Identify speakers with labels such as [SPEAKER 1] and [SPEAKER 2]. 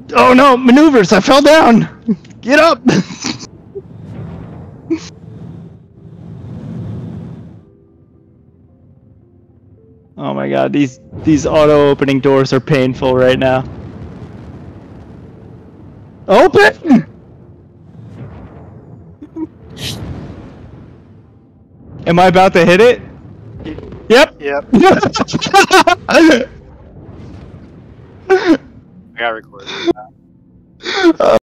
[SPEAKER 1] Oh no, maneuvers! I fell down! Get up! Oh my god, these auto-opening doors are painful right now. Open! Am I about to hit it? Yep!
[SPEAKER 2] Yep. I got recorded.